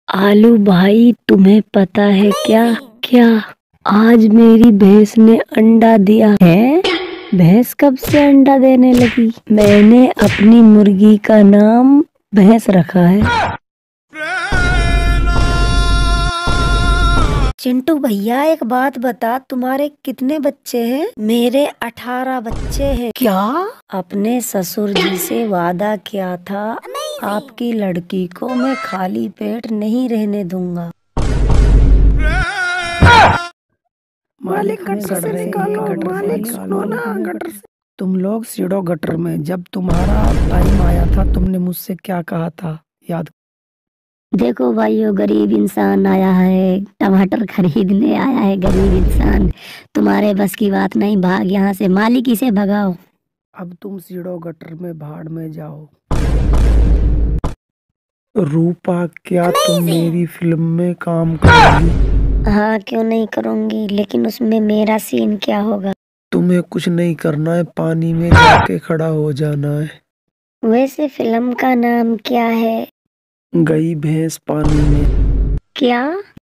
आलू भाई, तुम्हें पता है क्या क्या आज मेरी भैंस ने अंडा दिया है। भैंस कब से अंडा देने लगी? मैंने अपनी मुर्गी का नाम भैंस रखा है। चिंटू भैया, एक बात बता, तुम्हारे कितने बच्चे हैं? मेरे 18 बच्चे हैं। क्या? अपने ससुर जी से वादा किया था, आपकी लड़की को मैं खाली पेट नहीं रहने दूंगा। मालिक गटर से निकालो, मालिक सुनो ना, गटर से। तुम लोग सीढ़ो गटर में। जब तुम्हारा टाइम आया था तुमने मुझसे क्या कहा था, याद? देखो भाइयों, गरीब इंसान आया है, टमाटर खरीदने आया है गरीब इंसान। तुम्हारे बस की बात नहीं, भाग यहाँ से, मालिक इसे भगाओ। अब तुम सीढ़ो गटर में भाड़ में जाओ। रूपा, क्या तुम मेरी फिल्म में काम करोगी? हाँ, क्यों नहीं करूँगी, लेकिन उसमें मेरा सीन क्या होगा? तुम्हें कुछ नहीं करना है, पानी में जाके खड़ा हो जाना है। वैसे फिल्म का नाम क्या है? गई भैंस पानी में। क्या?